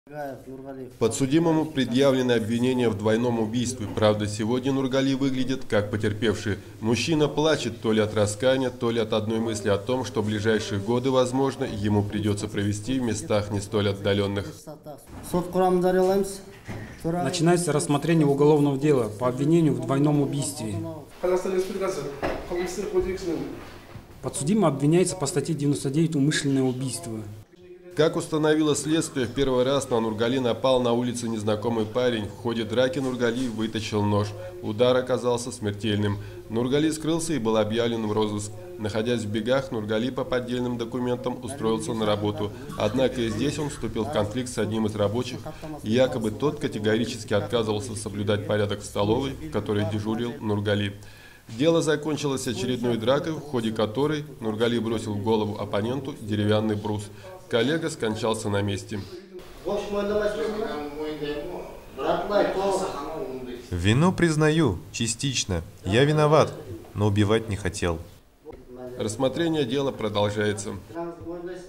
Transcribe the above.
Подсудимому предъявлены обвинения в двойном убийстве. Правда, сегодня Нургали выглядит как потерпевший. Мужчина плачет то ли от раскаяния, то ли от одной мысли о том, что в ближайшие годы, возможно, ему придется провести в местах не столь отдаленных. Начинается рассмотрение уголовного дела по обвинению в двойном убийстве. Подсудимый обвиняется по статье 99 «Умышленное убийство». Как установило следствие, в первый раз на Нургали напал на улице незнакомый парень. В ходе драки Нургали вытащил нож. Удар оказался смертельным. Нургали скрылся и был объявлен в розыск. Находясь в бегах, Нургали по поддельным документам устроился на работу. Однако и здесь он вступил в конфликт с одним из рабочих. Якобы тот категорически отказывался соблюдать порядок в столовой, в которой дежурил Нургали. Дело закончилось очередной дракой, в ходе которой Нургали бросил в голову оппоненту деревянный брус. Коллега скончался на месте. Вину признаю, частично. Я виноват, но убивать не хотел. Рассмотрение дела продолжается.